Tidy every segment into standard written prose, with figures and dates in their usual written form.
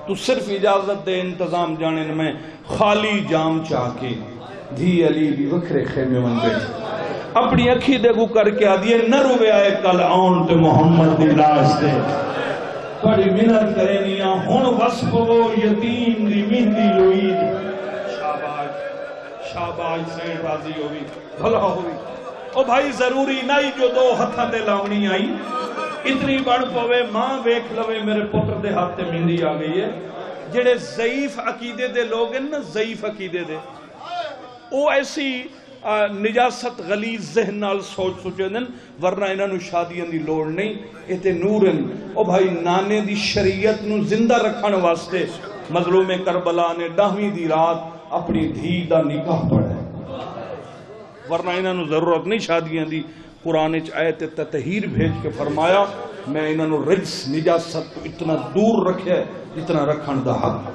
تو صرف اجازت دے انتظام جانے میں خالی جام چاہ کے دھی علی بھی وکھرے خیمے من بیٹھے اپنی اکھی دے گو کر کے آدھیے نہ روے آئے کل آن تے محمد دی لاش دے بڑی منت کرے نیا ہون وصفو یتیم دی مہندی لوئی شاباش سین راضی ہوئی بھلا ہوئی او بھائی ضروری نہیں جو دو ہتھاں دے لاونی آئی اتنی بڑھ پوے ماں بیک لوے میرے پتر دے ہاتھ تے مہندی آ گئی ہے جڑے ضعیف عقیدے دے لوگ ہیں نا ضعیف عقیدے دے او ایسی نجاست غلیظ ذہن نال سوچ سوچے دن ورنہ انہاں نو شادیاں دی لوڑ نہیں ایتے نورن او بھائی نانے دی شریعت نو زندہ رکھن واسطے مظلوم کربلا نے 10ویں دی رات اپنی دھی دا نکاح پڑھا ورنہ انہاں نو ضرورت نہیں شادیاں دی قرآن وچ آیت تطہیر بھیج کے فرمایا میں انہاں نو رجس نجاست تو اتنا دور رکھے جتنا رکھن دا حق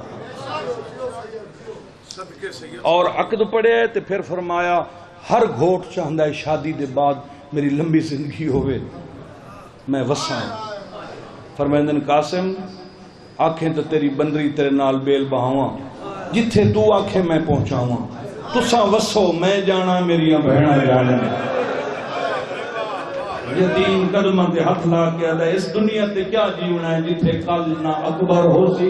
اور عقد پڑے تے پھر فرمایا ہر گھوٹ چاہندہ ہے شادی دے بعد میری لمبی زندگی ہوئے میں وساں فرمائندن قاسم آنکھیں تو تیری بندری تیرے نال بیل بہاواں جتھے تو آنکھیں میں پہنچاواں تساں وسو میں جانا میری بہناں جانا یتیم قدمہ تے ہاتھ لا کے آدھا اس دنیا تے کیا جیونا ہے جتھے کل نہ اکبر ہو سی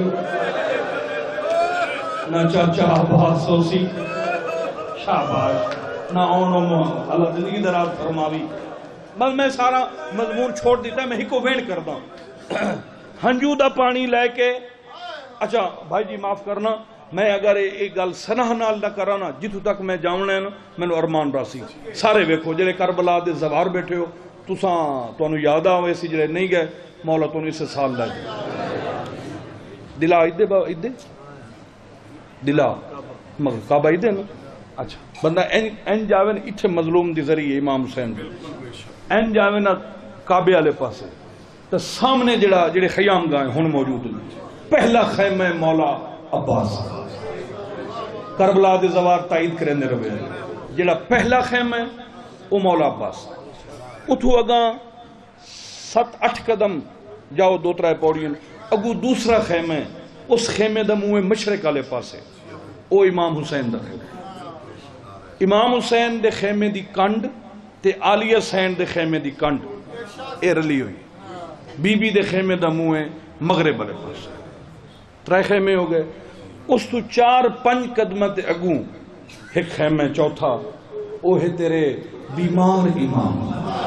نہ چاچا عباس ہو سی شاباش نہ اونو اللہ زندگی دراز فرماوی بس میں سارا مضمون چھوڑ دیتا ہے میں ہی کو وینڈ کرتا ہوں ہنجو دا پانی لے کے اچھا بھائی جی معاف کرنا میں اگر ایک گل سنہ نال نہ کرانا جتو تک میں جاؤنا ہے نا میں نے ارمان راسی سارے ویکھو جلے کربلا دے زوار بیٹھے ہو تساں تو انہوں یاد آوے سی جلے نہیں گئے مولا تو انہوں اسے سال لگے دلا ایدے با ایدے دلا مگر کعبہ ایدے نا اچھا بندہ این جاوے نا اتھے مظلوم دی ذریعے امام حسین این جاوے نا کعبے والے پاسے تو سامنے جڑے خیام گاہیں ہن موجود ہیں پہلا خیمہ مولا عباس کربلا دے زوار تائید کرنے روے جڑا پہلا خیمہ ہے وہ مولا عباس اتھو اگاں 7-8 قدم جاؤ 2-3 پوڑیاں اگو دوسرا خیمہ ہے اس خیمے دا منہ مشرق والے پاسے او امام حسین دا خیمہ امام حسین دے خیمے دی کنڈ تے عالی حسین دے خیمے دی کنڈ اے رلی ہوئی بی بی دے خیمے دا منہ مغرب والے پاسے 3 خیمے ہو گئے اس تو 4-5 قدمہ تے اگوں ایک خیمہ چوتھا او ہے تیرے بیمار امام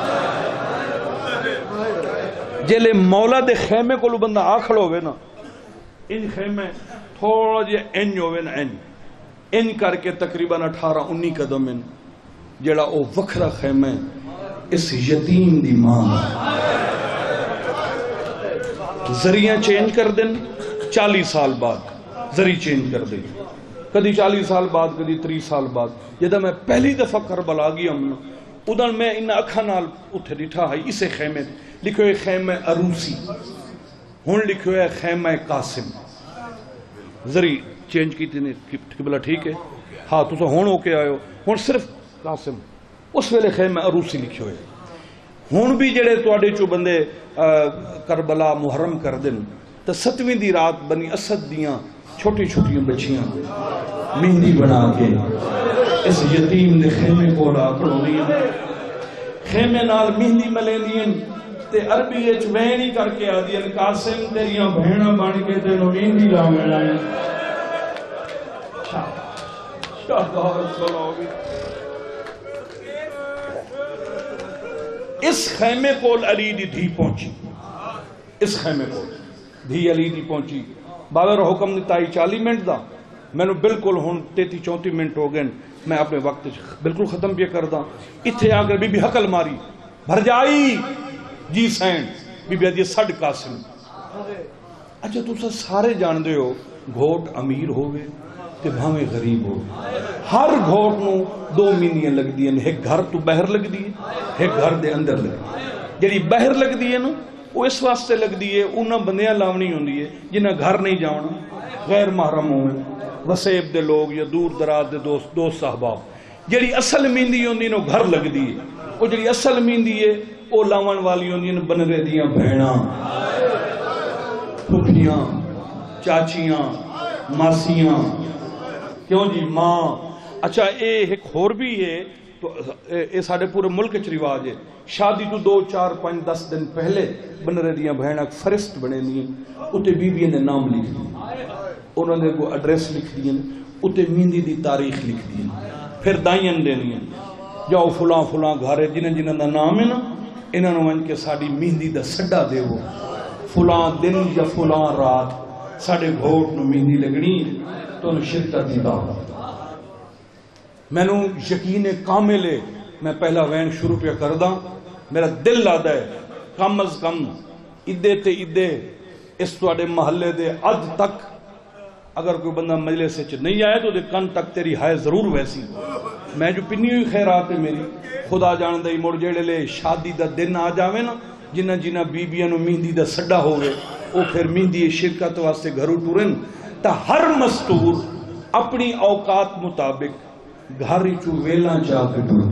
جلے مولا دے خیمے کو لو بندہ آکھڑ ہوئے نا ان خیمے تھوڑا جے این ہوئے نا این کر کے تقریباً 18-19 قدم ان جڑا او وکھرا خیمے اس یتیم دی ماں ذریعہ چینج کر دن 40 سال بعد ذریعہ چینج کر دیں کدی 40 سال بعد کدی 30 سال بعد جدہ میں پہلی دفعہ کربلا گیا ہوں ادھر میں ان اکھا نال اتھے ڈٹھا ہے اسے خیمے لکھو ہے خیمہ عروسی ہون لکھو ہے خیمہ قاسم ذریعہ چینج کی تھی قبلہ ٹھیک ہے ہاں تو سو ہون ہو کے آئے ہو ہون صرف قاسم اس ویلے خیمہ عروسی لکھو ہے ہون بھی جڑے تو آڑے چو بندے کربلا محرم کر دن تو 7ویں دی رات بنی اسد دیاں چھوٹی چھوٹیاں بچیاں مہندی بنا کے اس یتیم دے خیمے کو راکڑوں دیاں خیمے نال مہندی ملے دیاں تے عربی اچ وینی کر کے آ دیاں قاسم تیریاں بہناں بن کے تینوں مہندی لا ملائیں اس خیمے کو علی دی دھی پہنچی اس خیمے کو دھی علی دی پہنچی باور حکم دیتا ہے 40 منٹ دا میں نے بالکل ہون 33-34 منٹ ہو گئے میں اپنے وقت بالکل ختم بھی کر دا اتھے آگر بی بی حقل ماری بھر جائی جی سین بی بی آدھی سڑ قاسم اچھا تو سارے جان دے ہو گھوٹ امیر ہوئے تے بھاویں غریب ہو ہر گھوٹ نو 2 مہندیاں لگ دی ہیں ایک گھر تو بہر لگ دی ہے ایک گھر دے اندر لگ دی جڑی بہر لگ دی ہے نا وہ اس واسطے لگ دی ہے انہاں بندیاں لاونی ہوندی ہے جنہاں گھر نہیں جاؤنا غیر محرم ہوئے وسیب دے لوگ یا دور دراز دے دوست صحباب جڑی اصل مہندی ہوندی نو گھر لگ دی ہے وہ جڑی اصل مہندی ہے وہ لاون والی ہوندی ہیں بنرے دیاں بہناں پھپھیاں چاچیاں ماسیاں کیوں جی ماں اچھا اے ایک ہور بھی ہے تو اے ساڑے پورے ملک چ رواج ہے شادی تو 2 4 5 10 دن پہلے بنرے دیاں بہناں فرست بنے نہیں اتے بیویاں دے نام لکھ دیں انہوں نے کو ایڈریس لکھ دیں اتے مہندی دی تاریخ لکھ دیں پھر دائیں دینی جاؤ فلاں فلاں گھر جنہیں جنہیں دا نام ہے نا انہوں نے ون کے ساڑی مہندی دا سڈا دے وہ فلاں دن یا فلاں رات ساڑے گھوٹ نو مہندی لگنی تو انہوں شرکت دی دعوت میں نو یقین کامل ہے میں پہلا وین شروع پہ کردہ میرا دل لادا ہے کم از کم ادے تے ادے اس توڑے محلے دے عد تک اگر کوئی بندہ مجلس سے نہیں آئے تو دے کن تک تیری ہائے ضرور ویسی میں جو پنی ہوئی خیرات ہے میری خدا جان دائی مڑ جیڑے لے شادی دا دن آ جاوے نا جنہ جنہ بیبیاں نو مہندی دا سڈا ہوئے وہ پھر مہندی شرکت واسطے گھروں ٹورن تا ہر مستور اپنی اوقات مطابق گھاری چو ویلاں جا کے ٹورن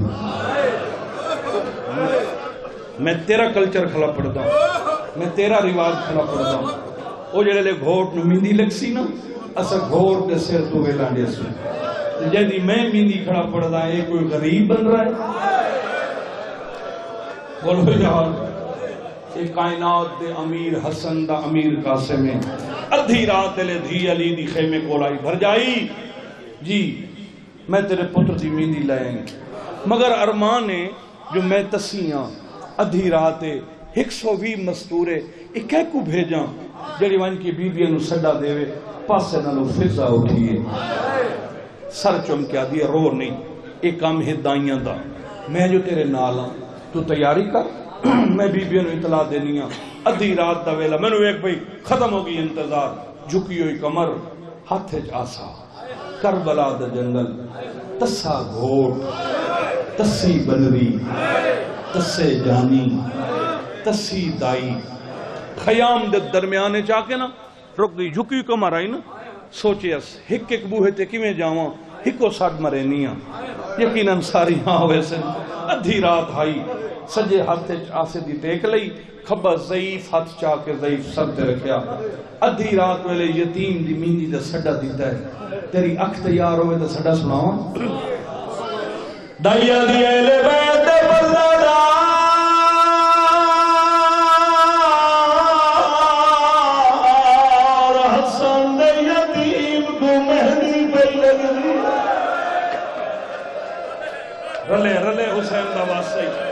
میں تیرا کلچر کھلا پڑتا ہوں میں تیرا رواج کھلا پڑتا ہوں وہ جڑے لے گھوٹ نو مہندی لگ سی نا اسا گھوٹ کے سر تو ویلاں دے سو جدی میں مہندی کھڑا پڑتا ہے کوئی غریب بن رہا ہے بولو یار ایک کائنات دے امیر حسن دا امیر قاسم ہے ادھی رات لے دھی علی دی خیمے کولائی بھر جائی جی میں تیرے پتر دی مہندی لائیں مگر ارمان ہے جو میں تسیاں ادھی رات 120 مستورے ایک ایک کو بھیجاں جڑی وان کی بیبیاں نو سڈا دے پاسے نالو فضا اٹھیے سر چمکیا دیا رو نہیں ایک کام ہے دائیاں دا میں جو تیرے نالا تو تیاری کر میں بیبیاں نو اطلاع دینی ہاں ادھی رات دا ویلا میں نو ایک بھئی ختم ہو گئی انتظار جھکی ہوئی کمر ہاتھ آسا کربلا دا جنگل تسا گھوٹ تسی بنری تسے جانی تسی دائی خیام دے درمیانے چاہ کے نا رک گئی جھکی کمر آئی نا سوچے اس ہک ایک بوہے تے کی میں جاواں ہکو ساڑھ مرے نیاں یقیناً ساری ہاں ویسے ادھی رات آئی سجے ہاتھ آسے دی ٹیک لئی کھبا ضعیف ہاتھ چاہ کے ضعیف سر تے رکھیا ادھی رات ویلے یتیم دی مہندی دا سڈا دیتا ہے تیری اکھ تیار ہوئے تو سڈا سناؤں دائیا دی اہل بیت بلدار حسن دے یتیم کو مہندی پہ لگ دی رلے رلے حسین دا واسطے